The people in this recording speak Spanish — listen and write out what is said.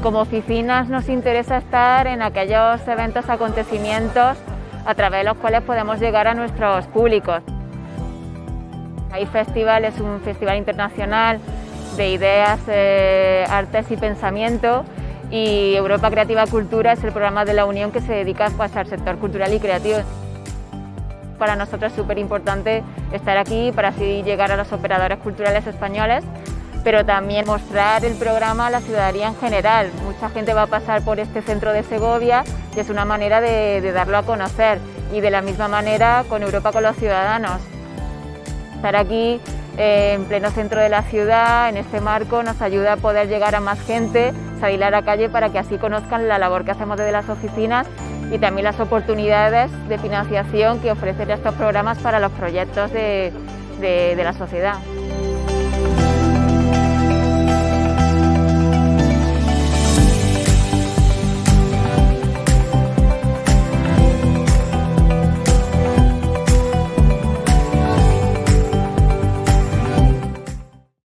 como oficinas nos interesa estar en aquellos eventos, acontecimientos a través de los cuales podemos llegar a nuestros públicos. Hay festivales, es un festival internacional de ideas, artes y pensamiento, y Europa Creativa Cultura es el programa de la Unión que se dedica pues, al sector cultural y creativo. Para nosotros es súper importante estar aquí para así llegar a los operadores culturales españoles, pero también mostrar el programa a la ciudadanía en general. Mucha gente va a pasar por este centro de Segovia y es una manera de darlo a conocer, y de la misma manera con Europa con los ciudadanos. Estar aquí en pleno centro de la ciudad, en este marco, nos ayuda a poder llegar a más gente, salir a la calle para que así conozcan la labor que hacemos desde las oficinas y también las oportunidades de financiación que ofrecen estos programas para los proyectos de la sociedad.